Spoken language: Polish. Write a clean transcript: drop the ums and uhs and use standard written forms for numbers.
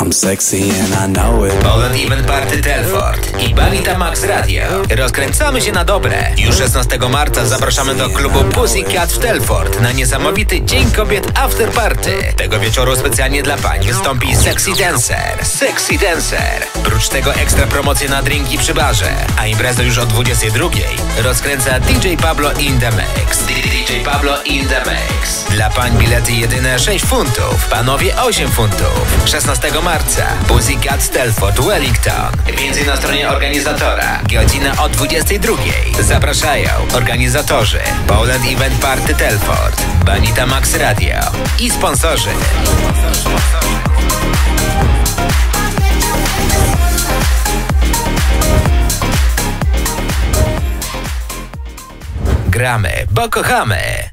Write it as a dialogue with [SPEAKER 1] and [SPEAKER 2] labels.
[SPEAKER 1] I'm sexy and I know it.
[SPEAKER 2] Poland Event Party Telford i Banita Max Radio. Rozkręcamy się na dobre. Już 16 marca zapraszamy do klubu Pussycat w Telford na niesamowity Dzień Kobiet After Party. Tego wieczoru specjalnie dla pań wystąpi Sexy Dancer. Sexy Dancer. Prócz tego ekstra promocje na drinki przy barze. A imprezę już o 22 rozkręca DJ Pablo in the Mix. DJ Pablo in the Mix. Dla pań bilety jedyne 6 funtów, panowie 8 funtów. 16 marca Pussycat Telford Wellington. Więcej na stronie organizatora. Godzina o 22. Zapraszają organizatorzy Poland Event Party Telford, Banita Max Radio i sponsorzy. Gramy, bo kochamy.